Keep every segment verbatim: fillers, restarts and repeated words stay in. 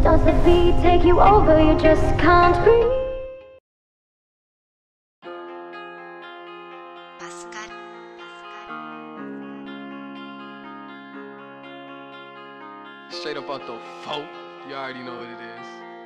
Does the beat take you over? You just can't breathe. Straight up out the folk, you already know what it is.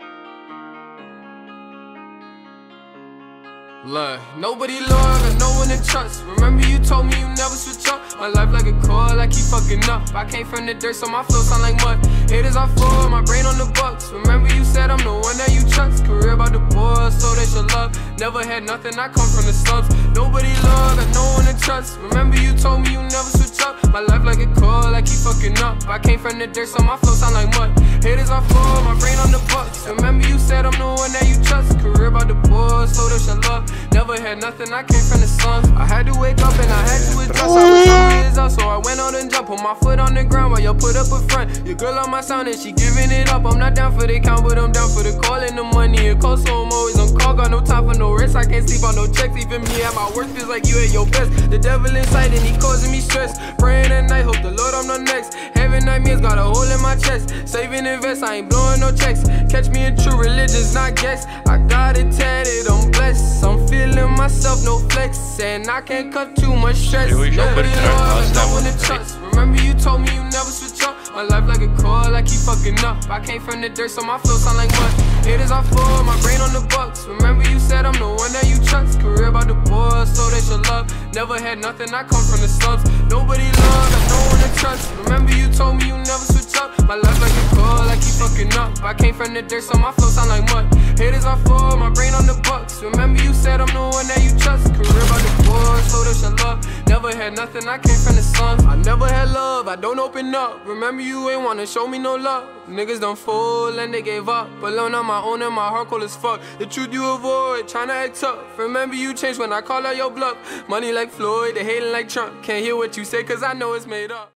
Look, nobody loyal, got no one to trust. Remember you told me you never switch up. My life like a coil, I keep fucking up. I came from the dirt, so my flow sound like mud. Haters are full, my brain on the bucks. Remember you said I'm the one that you trust. Career about the boys, so they should love. Never had nothing, I come from the slums. Nobody loyal, got no one to trust. Remember you told me you never switch up. My life like a coil, I keep fucking up. I came from the dirt, so my flow sound like mud. Haters are full, my brain on the bucks. Remember you said I'm the one that you trust. Career about the boys, so they should love. Never had nothing, I came from the slums. I had to wake up and I had to adjust. I was two years old, so I went out and jumped. Put my foot on the ground while you put up a front. Your girl on my sound and she giving it up. I'm not down for the count, but I'm down for the call and the money. It costs, so I'm always on call. Got no time for no rest, I can't sleep on no checks. Even me at my worst feels like you at your best. The devil inside and he causing me stress. Praying at night, hope the Lord I'm not next. Having nightmares, got a hole in my chest. Saving invest, I ain't blowing no checks. Catch me in true religions, not guess. I got it tatted, I'm blessed. I'm feeling myself, no flex. And I can't cut too much stress. Never lost, no one to trust. Remember you told me you never switch up. My life like a coil, I keep fucking up. I came from the dirt, so my flow sound like mud. Haters are full, my brain on the bucks. Remember you said I'm the one that you trust. Career about the boys, so they should love. Never had nothing, I come from the slums. Nobody love, got no one to trust. Remember you told me you never switch up. My life like a coil, I keep fucking up. I came from the dirt, so my flow sound like mud. Haters are full, my brain on the bucks. Remember you said I'm the one that you trust. Career about the boys, so they should love. Never had nothing, I came from the slums. I never had love, I don't open up. Remember you ain't wanna show me no love. Niggas done fool and they gave up. Alone on my own and my heart cold as fuck. The truth you avoid, tryna act tough. Remember you changed when I call out your bluff. Money like Floyd, they hating like Trump. Can't hear what you say cause I know it's made up.